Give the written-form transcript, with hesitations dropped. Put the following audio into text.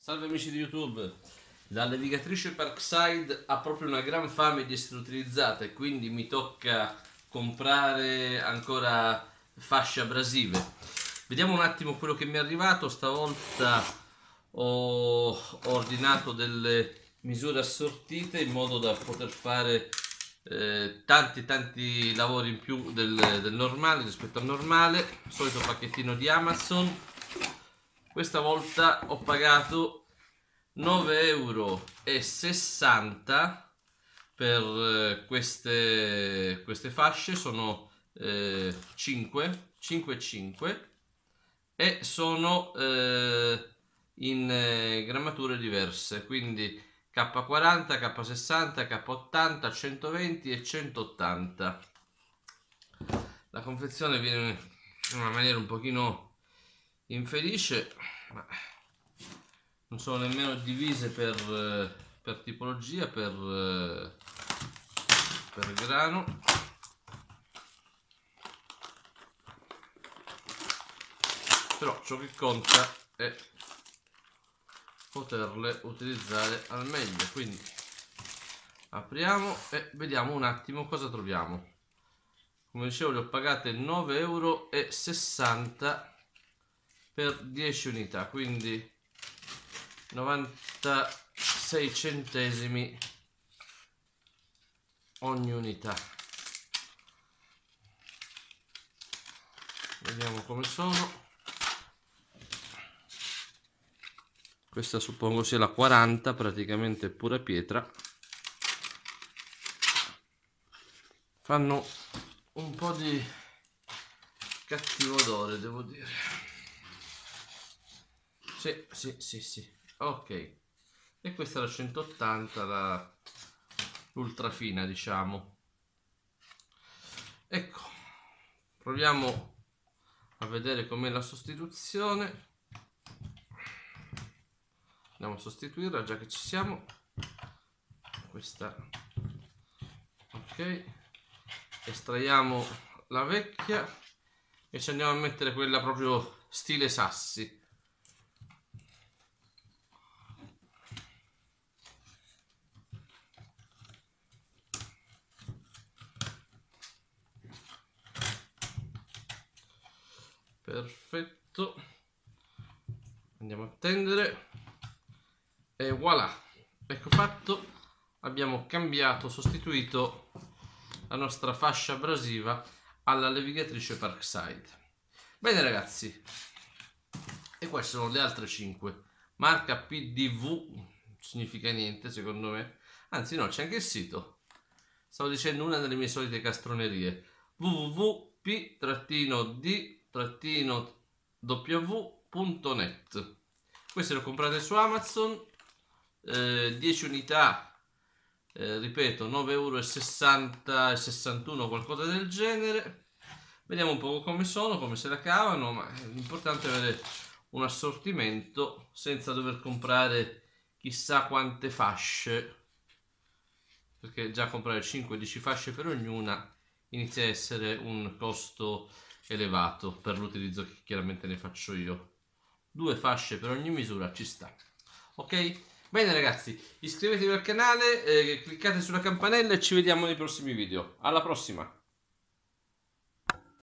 Salve amici di YouTube, la levigatrice Parkside ha proprio una gran fame di essere utilizzata e quindi mi tocca comprare ancora fasce abrasive. Vediamo un attimo quello che mi è arrivato. Stavolta ho ordinato delle misure assortite in modo da poter fare tanti lavori in più del normale, rispetto al normale. Solito pacchettino di Amazon. Questa volta ho pagato 9,60 € per queste fasce. Sono 5 e 5 e sono in grammature diverse, quindi K40, K60, K80, 120 e 180. La confezione viene in una maniera un pochino infelice, ma non sono nemmeno divise per tipologia, per grano. Però ciò che conta è poterle utilizzare al meglio, quindi apriamo e vediamo un attimo cosa troviamo. Come dicevo, le ho pagate 9,60 € per 10 unità, quindi 96 centesimi ogni unità. Vediamo come sono. Questa suppongo sia la 40, praticamente pura pietra. Fanno un po' di cattivo odore, devo dire. Sì. Ok. E questa è la 180, l'ultra fina, diciamo. Ecco. Proviamo a vedere com'è la sostituzione. Andiamo a sostituirla, già che ci siamo. Questa. Ok. Estraiamo la vecchia e ci andiamo a mettere quella proprio stile sassi. Perfetto, andiamo a tendere e voilà, ecco fatto. Abbiamo cambiato, sostituito la nostra fascia abrasiva alla levigatrice Parkside. Bene ragazzi, e queste sono le altre 5. Marca PDV, significa niente secondo me, anzi no, c'è anche il sito. Stavo dicendo una delle mie solite castronerie: www.p-w.net. Queste le ho comprate su Amazon, 10 unità, ripeto, 9,60 € e 61, qualcosa del genere. Vediamo un po' come sono, come se la cavano, ma l'importante è avere un assortimento senza dover comprare chissà quante fasce, perché già comprare 5-10 fasce per ognuna inizia a essere un costo elevato per l'utilizzo che chiaramente ne faccio io. 2 fasce per ogni misura ci sta. Ok? Bene ragazzi, iscrivetevi al canale, cliccate sulla campanella e ci vediamo nei prossimi video. Alla prossima!